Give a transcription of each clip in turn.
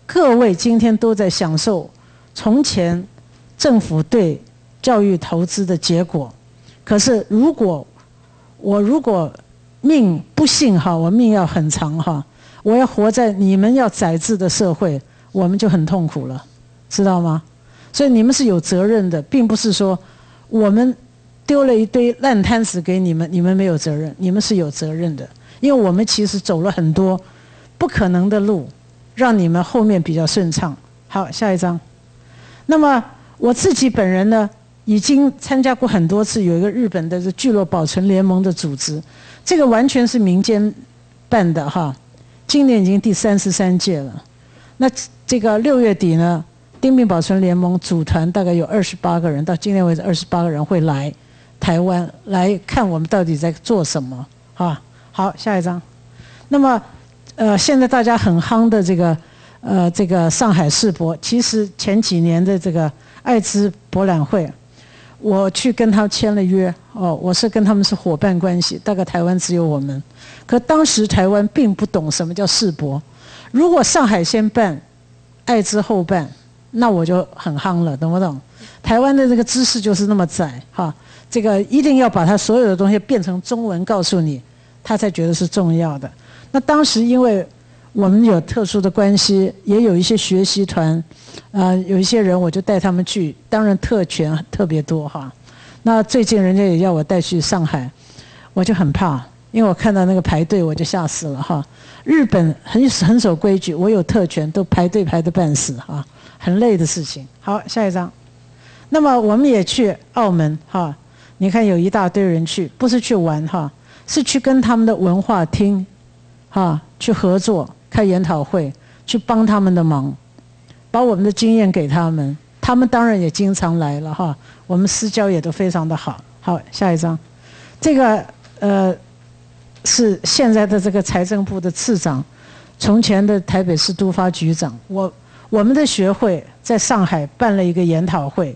各位今天都在享受从前政府对教育投资的结果。可是如果命不幸哈，我命要很长哈，我要活在你们要宰制的社会，我们就很痛苦了，知道吗？所以你们是有责任的，并不是说我们丢了一堆烂摊子给你们，你们没有责任，你们是有责任的，因为我们其实走了很多不可能的路，让你们后面比较顺畅。好，下一张。那么我自己本人呢，已经参加过很多次，有一个日本的聚落保存联盟的组织，这个完全是民间办的哈。今年已经第33届了。那这个6月底呢，丁病保存联盟组团大概有28个人，到今天为止28个人会来台湾来看我们到底在做什么哈。好，下一张。那么现在大家很夯的这个上海世博，其实前几年的这个艾滋博览会，我去跟他签了约哦，我是跟他们是伙伴关系，大概台湾只有我们。可当时台湾并不懂什么叫世博，如果上海先办，艾滋后办，那我就很夯了，懂不懂？台湾的这个知识就是那么窄哈，这个一定要把它所有的东西变成中文告诉你，他才觉得是重要的。那当时因为我们有特殊的关系，也有一些学习团，有一些人我就带他们去，当然特权特别多哈。那最近人家也要我带去上海，我就很怕，因为我看到那个排队我就吓死了哈。日本很守规矩，我有特权都排队排得半死哈，很累的事情。好，下一张。那么我们也去澳门哈，你看有一大堆人去，不是去玩哈，是去跟他们的文化厅哈去合作。开研讨会，去帮他们的忙，把我们的经验给他们，他们当然也经常来了哈。我们私交也都非常的好。好，下一张，这个是现在的这个财政部的次长，从前的台北市都发局长。我们的学会在上海办了一个研讨会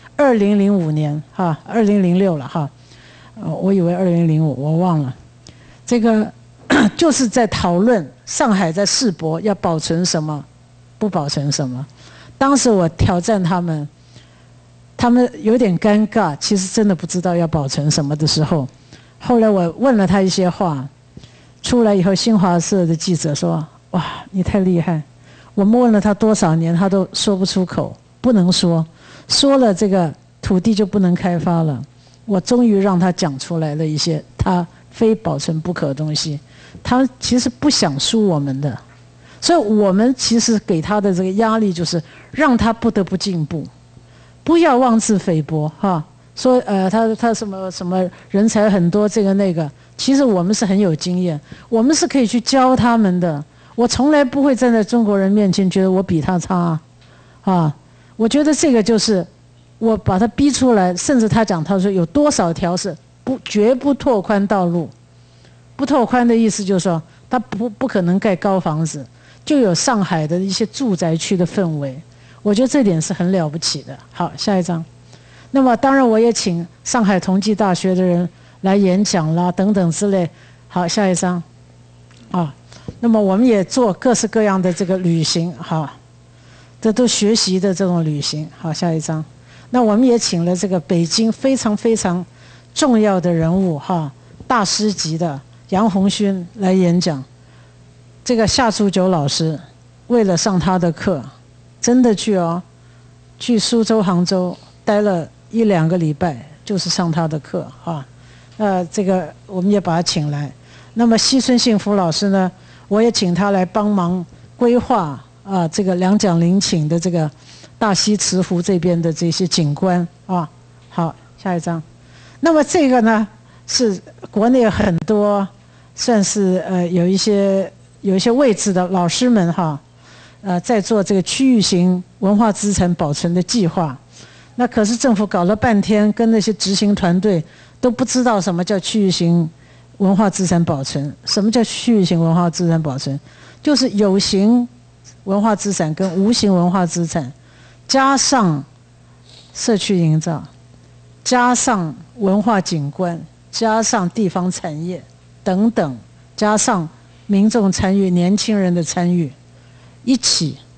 ，2005年哈，2006了哈，我以为2005，我忘了，这个就是在讨论。上海在世博要保存什么，不保存什么。当时我挑战他们有点尴尬，其实真的不知道要保存什么的时候，后来我问了他一些话，出来以后，新华社的记者说：“哇，你太厉害！我们问了他多少年，他都说不出口，不能说，说了这个土地就不能开发了。我终于让他讲出来了一些他非保存不可的东西。”他其实不想输我们的，所以我们其实给他的这个压力就是让他不得不进步，不要妄自菲薄哈。说他什么人才很多这个那个，其实我们是很有经验，我们是可以去教他们的。我从来不会站在中国人面前觉得我比他差啊。我觉得这个就是我把他逼出来，甚至他说有多少条是绝不拓宽道路。不拓宽的意思就是说，它不可能盖高房子，就有上海的一些住宅区的氛围。我觉得这点是很了不起的。好，下一张。那么当然我也请上海同济大学的人来演讲啦，等等之类。好，下一张。那么我们也做各式各样的这个旅行，好，这都学习的这种旅行。好，下一张。那我们也请了这个北京非常非常重要的人物哈，大师级的。杨鸿勋来演讲，这个夏初九老师为了上他的课，真的去苏州、杭州待了1-2个礼拜，就是上他的课啊。这个我们也把他请来。那么西村幸福老师呢，我也请他来帮忙规划这个两蒋陵寝的这个大溪慈湖这边的这些景观啊。好，下一张。那么这个呢，是国内很多。算是有一些位置的老师们哈，在做这个区域型文化资产保存的计划。那可是政府搞了半天，跟那些执行团队都不知道什么叫区域型文化资产保存。什么叫区域型文化资产保存？就是有形文化资产跟无形文化资产，加上社区营造，加上文化景观，加上地方产业。等等，加上民众参与、年轻人的参与，一起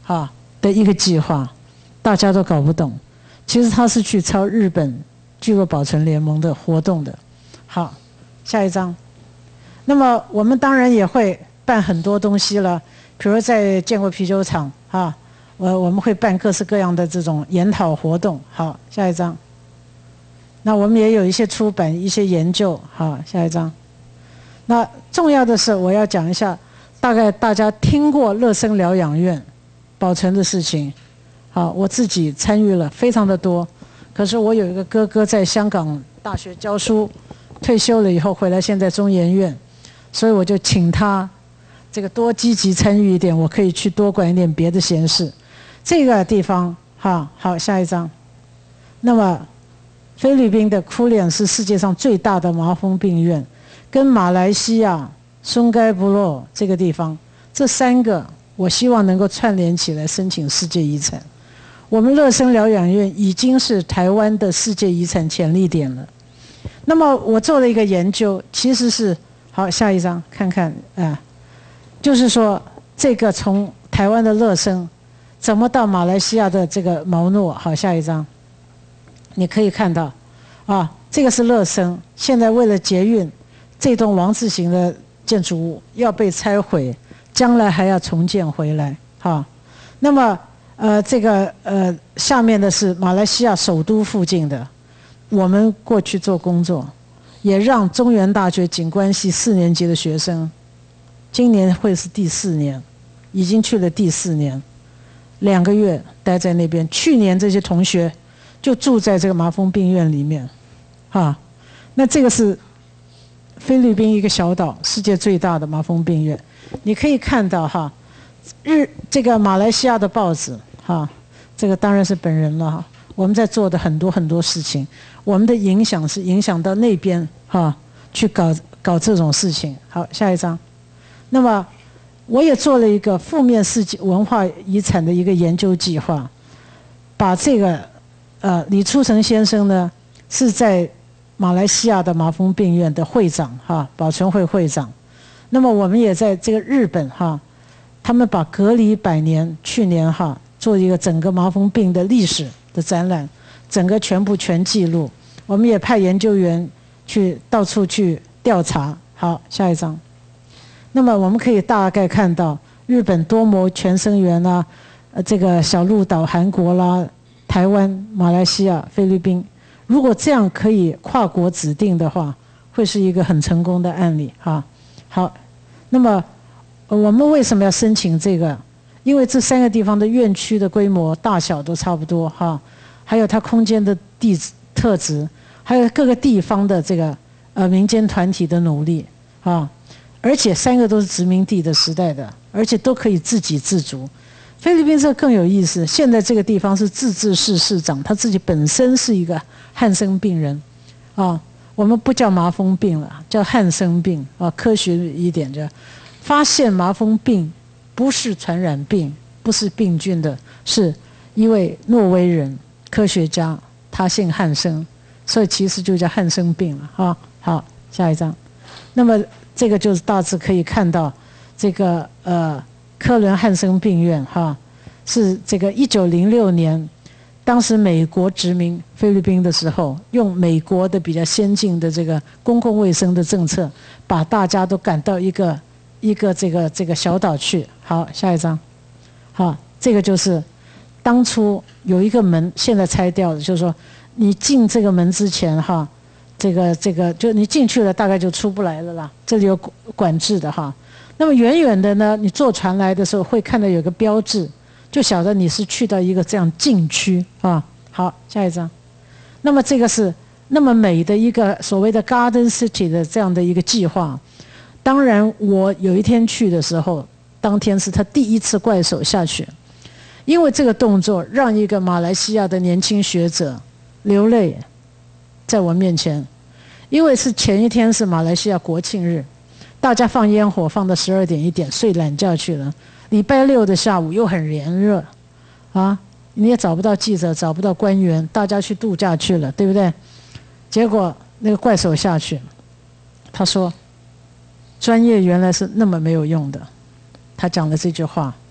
的一个计划，大家都搞不懂。其实它是去抄日本聚落保存联盟的活动的。好，下一张。那么我们当然也会办很多东西了，比如在建国啤酒厂我们会办各式各样的这种研讨活动。好，下一张。那我们也有一些出版一些研究。好，下一张。那重要的是我要讲一下，大概大家听过乐生疗养院保存的事情。好，我自己参与了非常的多。可是我有一个哥哥在香港大学教书，退休了以后回来，现在中研院，所以我就请他这个多积极参与一点，我可以去多管一点别的闲事。这个地方好，下一张。那么菲律宾的库脸是世界上最大的麻风病院，跟马来西亚松盖部落这个地方，这3个我希望能够串联起来申请世界遗产。我们乐生疗养院已经是台湾的世界遗产潜力点了。那么我做了一个研究，其实是好，下一张看看就是说这个从台湾的乐生怎么到马来西亚的这个毛诺。好，下一张。你可以看到这个是乐生，现在为了捷运，这栋王字形的建筑物要被拆毁，将来还要重建回来。那么这个下面的是马来西亚首都附近的，我们过去做工作，也让中原大学景观系4年级的学生，今年会是第4年，已经去了第4年，2个月待在那边。去年这些同学就住在这个麻风病院里面。那这个是菲律宾一个小岛，世界最大的麻风病院。你可以看到这个马来西亚的报纸这个当然是本人了我们在做的很多很多事情，我们的影响是影响到那边去搞这种事情。好，下一张。那么我也做了一个负面世界文化遗产的一个研究计划，把这个李初成先生呢是在马来西亚的麻风病院的会长保存会会长。那么我们也在这个日本他们把隔离100年，去年做一个整个麻风病的历史的展览，整个全记录。我们也派研究员去到处去调查。好，下一张。那么我们可以大概看到日本多摩全生源这个小鹿岛韩国啦，台湾、马来西亚、菲律宾，如果这样可以跨国指定的话，会是一个很成功的案例好，那么我们为什么要申请这个？因为这3个地方的院区的规模大小都差不多还有它空间的特质，还有各个地方的这个民间团体的努力而且3个都是殖民地的时代的，而且都可以自给自足。菲律宾这更有意思，现在这个地方是自治市市长，他自己本身是一个汉生病人我们不叫麻风病了，叫汉生病科学一点就发现麻风病不是传染病，不是病菌的，是一位挪威人科学家，他姓汉生，所以其实就叫汉生病了好，下一张。那么这个就是大致可以看到这个科伦汉生病院是这个1906年，当时美国殖民菲律宾的时候，用美国的比较先进的这个公共卫生的政策，把大家都赶到一个这个小岛去。好，下一张。这个就是当初有一个门，现在拆掉了，就是说你进这个门之前这个就你进去了，大概就出不来了啦，这里有管制的那么远远的呢，你坐船来的时候会看到有个标志，就晓得你是去到一个这样禁区好，下一张。那么这个是那么美的一个所谓的 Garden City 的这样的一个计划。当然我有一天去的时候，当天是他第1次怪手下去，因为这个动作让一个马来西亚的年轻学者流泪在我面前，因为是前一天是马来西亚国庆日，大家放烟火放到12点1点睡懒觉去了，礼拜6的下午又很炎热你也找不到记者，找不到官员，大家去度假去了，对不对？结果那个怪手下去，他说专业原来是那么没有用的，他讲了这句话，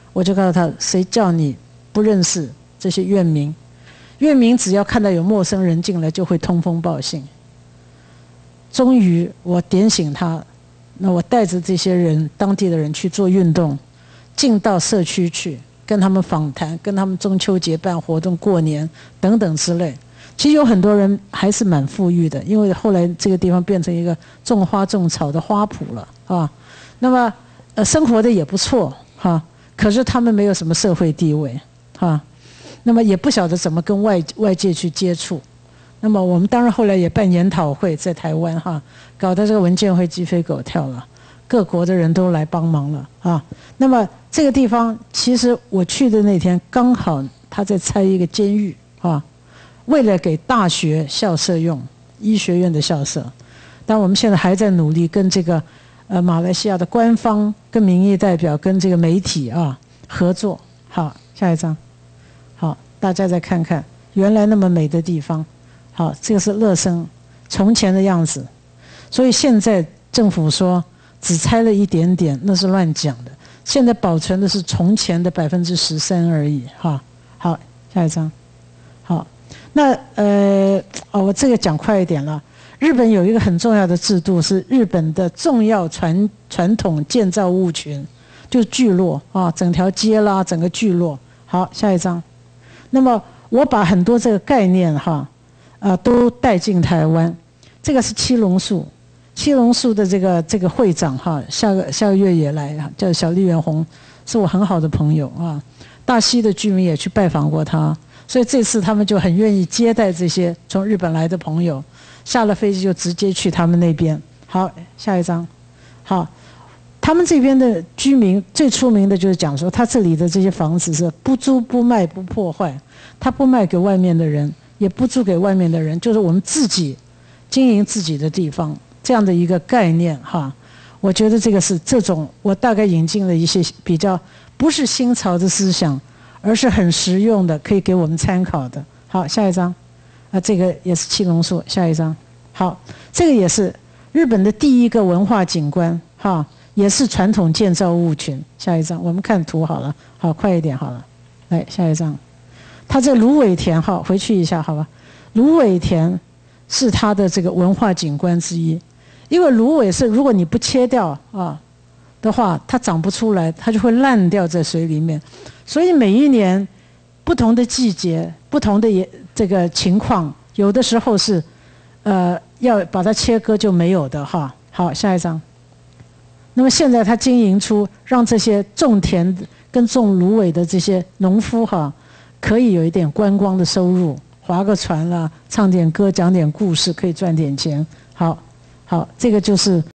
我就告诉他，谁叫你不认识这些怨民？怨民只要看到有陌生人进来，就会通风报信。终于我点醒他，那我带着这些人，当地的人去做运动，进到社区去，跟他们访谈，跟他们中秋节办活动、过年等等之类。其实有很多人还是蛮富裕的，因为后来这个地方变成一个种花种草的花圃了啊。那么生活的也不错哈，可是他们没有什么社会地位哈，那么也不晓得怎么跟外界去接触。那么我们当然后来也办研讨会，在台湾哈，搞得这个文建会鸡飞狗跳了，各国的人都来帮忙了啊。那么这个地方其实我去的那天刚好他在拆一个监狱啊，为了给大学校舍用，医学院的校舍。但我们现在还在努力跟这个马来西亚的官方、跟民意代表、跟这个媒体啊合作。好，下一张。好，大家再看看原来那么美的地方。好，这个是乐生从前的样子。所以现在政府说只拆了一点点，那是乱讲的。现在保存的是从前的13%而已。哈，好，下一张。好，那我这个讲快一点了。日本有一个很重要的制度，是日本的重要传统建造物群，就是聚落啊，整条街啦，整个聚落。好，下一张。那么我把很多这个概念哈，都带进台湾。这个是七龙树，七龙树的这个会长哈，下个月也来，叫小笠原宏，是我很好的朋友啊。大溪的居民也去拜访过他，所以这次他们就很愿意接待这些从日本来的朋友。下了飞机就直接去他们那边。好，下一张。好，他们这边的居民最出名的就是讲说，他这里的这些房子是不租不卖不破坏，他不卖给外面的人，也不租给外面的人，就是我们自己经营自己的地方，这样的一个概念哈。我觉得这个是这种，我大概引进了一些比较不是新潮的思想，而是很实用的，可以给我们参考的。好，下一张。这个也是七龙树，下一张。好，这个也是日本的第一个文化景观，哈，也是传统建造物群。下一张，我们看图好了，好，快一点好了。来，下一张。它这芦苇田，哈，回去一下好吧。芦苇田是它的这个文化景观之一，因为芦苇是如果你不切掉啊的话，它长不出来，它就会烂掉在水里面。所以每一年不同的季节，不同的这个情况，有的时候是，要把它切割就没有的哈。好，下一张。那么现在他经营出让这些种田跟种芦苇的这些农夫哈，可以有一点观光的收入，划个船啦，唱点歌，讲点故事，可以赚点钱。好，这个就是。